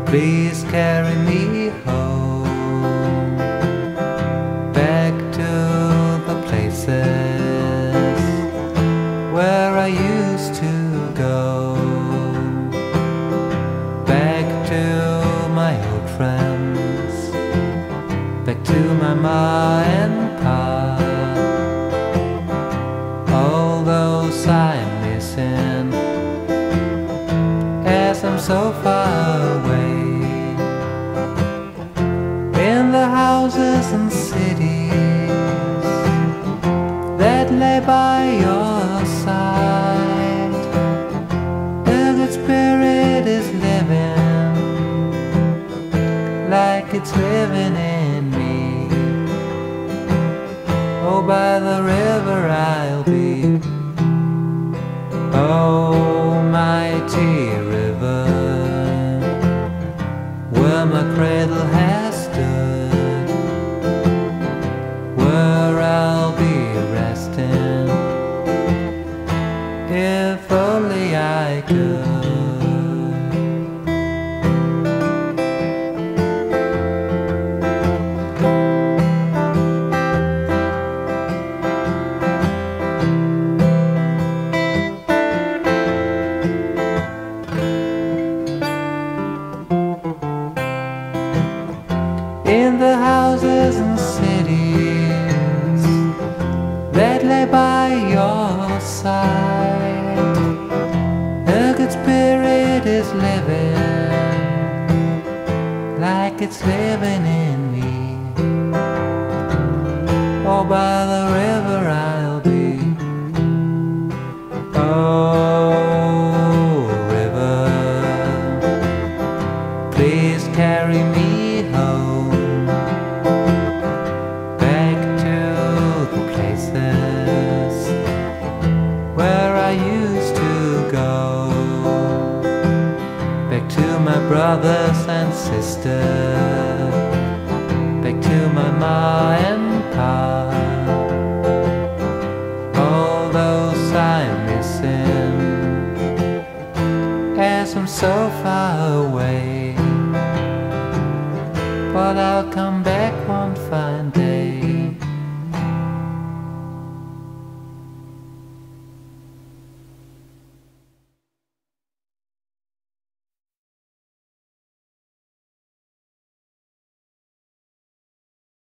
Please carry me home, back to the places where I used to go, back to my old friends, back to my ma and pa. All those I'm missing as I'm so far away. In the houses and cities that lay by your side, the good spirit is living like it's living in me. Oh, by the river I'll be, oh, mighty river, where my cradle has stood, where I'll be resting, if only I could. In the houses and cities that lay by your side, a good spirit is living like it's living in me. Oh, by the river I'll be, oh, river, please carry me home, where I used to go, back to my brothers and sisters, back to my ma and pa. All those I'm missing as I'm so far away, but I'll come back